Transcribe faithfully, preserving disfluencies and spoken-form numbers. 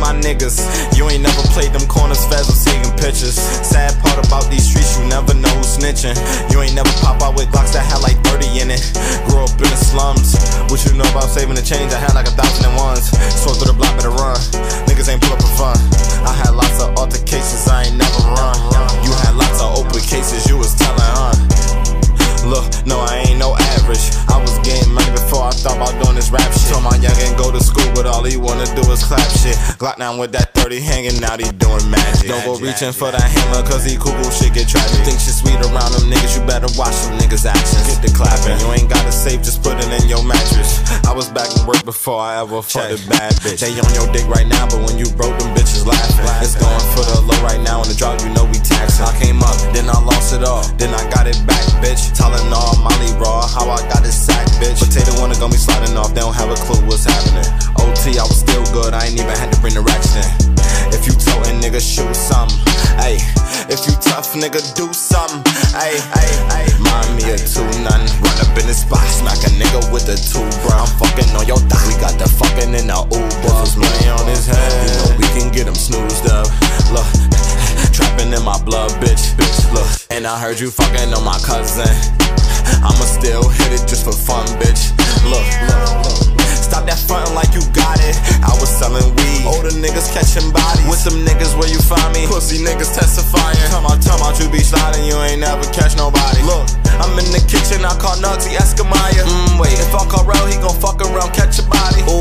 my niggas. You ain't never played them corners, feds was taking pictures. Sad part about these streets, you never know who's snitching. You ain't never pop out with Glocks that had like thirty in it. Grew up in the slums. What you know about saving the change? I had like a thousand and ones. Swore through the block with a run. Niggas ain't pull up for fun. I had lots of altercations, I ain't never run. You had lots of open cases, you was telling, huh? Look, no, I ain't no average. I was getting money before I thought about doing this rap shit. Told my youngin' go to school, but all he wanna do is clap shit. Glock down with that thirty hanging out, he doing magic. Don't go reaching for that hammer, cause he cuckoo shit get tragic. You think shit sweet around them niggas, you better watch them niggas' actions. Get the clapping, you ain't gotta save, just put it in your mattress. I was back in work before I ever fucked a bad bitch. They on your dick right now, but when you broke, them bitches laughing. It's going for the low right now, on the drop, you know we taxing. I came up, then I lost it all, then I got it back, bitch. Tylenol, Molly raw, how I got this sack, bitch. Potato wanna go me sliding off, they don't have a clue what's happening. O T, I was still good, I ain't even had to bring the racks in. If you totin', nigga, shoot something. Ayy, if you tough, nigga, do something. Ayy, ayy, ayy. Mind me of two nothing. Run up in the spot, smack a nigga with the two, bro. I'm fucking on your thigh. We got the fucking in the Uber. If money on his head, you know we can get him snoozed up. Look, trapping in my blood, bitch, bitch, look. And I heard you fucking on my cousin. I'ma still hit it just for fun, bitch. Look, look, look. Stop that frontin' like you got it. I was selling weed, older niggas catching bodies. With some niggas where you find me, pussy niggas testifying. Come on, come on, you be sliding, you ain't never catch nobody. Look, I'm in the kitchen, I call Nugsy Escamaya. Mmm, wait, if I call Rel, he gon' fuck around, catch a body.